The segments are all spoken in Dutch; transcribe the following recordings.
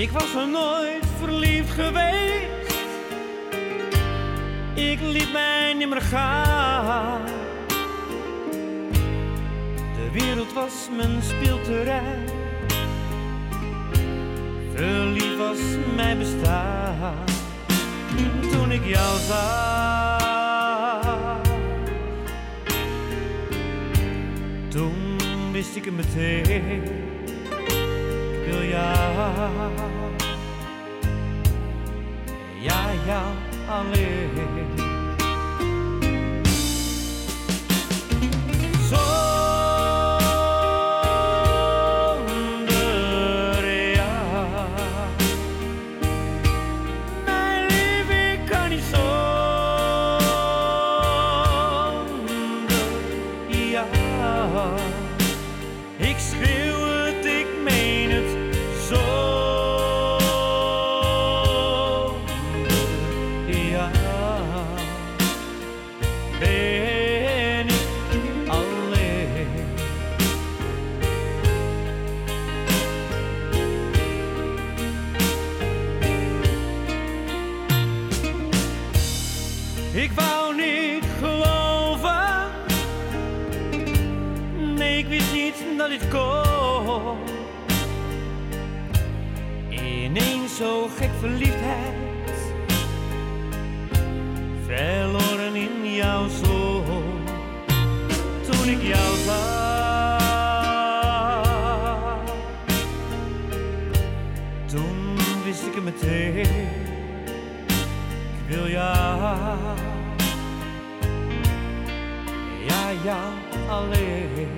Ik was nog nooit verliefd geweest. Ik liet mij nimmer gaan. De wereld was mijn speelterrein. Verliefd was mijn bestaan. Toen ik jou zag, toen wist ik het meteen. Ik wil jou, ja, jou alleen. Ik schreeuw het, ik meen het, zonder jou ben ik alleen. Ik wou niet geloven, nee, ik wist niet dat dit kon. Ineens zo gek verliefdheid, verloren in jouw zon. Toen ik jou zag, toen wist ik het meteen. Ik wil jou, ja, jou alleen.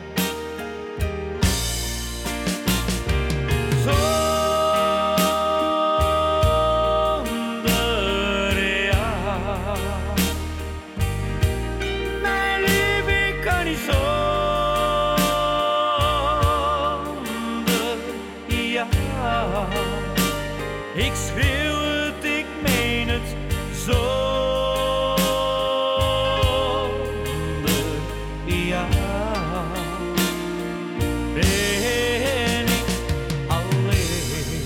Ik schreeuw het, ik meen het, zonder jou ben ik alleen.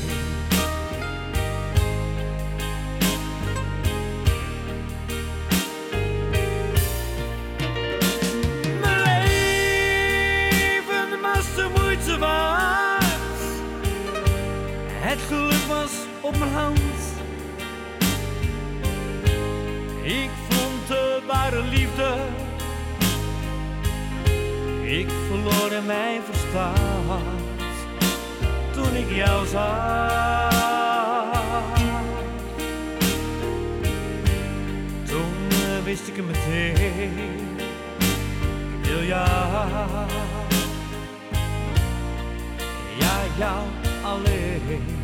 Mijn leven was de moeite waard. Het geluk was op mijn hand. Ik vond de ware liefde. Ik verloor in mijn verstand toen ik jou zag. Toen wist ik het meteen. Ik wil jou, ja, jou alleen.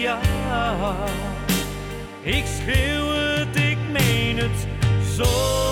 Ik schreeuw het, ik meen het, zo.